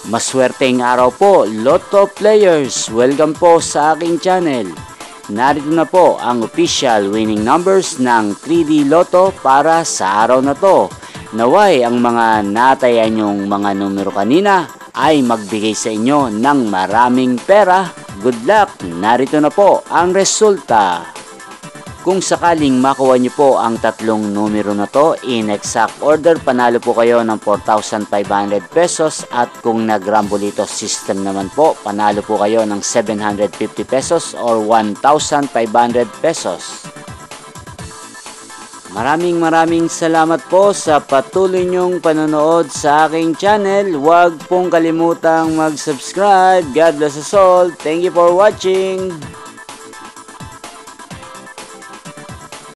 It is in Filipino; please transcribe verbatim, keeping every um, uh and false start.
Maswerteng araw po, Lotto Players! Welcome po sa aking channel. Narito na po ang official winning numbers ng three D Lotto para sa araw na to. Naway ang mga natayan yung mga numero kanina ay magbigay sa inyo ng maraming pera. Good luck! Narito na po ang resulta. Kung sakaling makuha nyo po ang tatlong numero na to in exact order, panalo po kayo ng four thousand five hundred pesos, at kung nag-rambolito system naman po, panalo po kayo ng seven hundred fifty pesos or one thousand five hundred pesos. Maraming maraming salamat po sa patuloy nyong panonood sa aking channel. Huwag pong kalimutang mag-subscribe. God bless us all. Thank you for watching.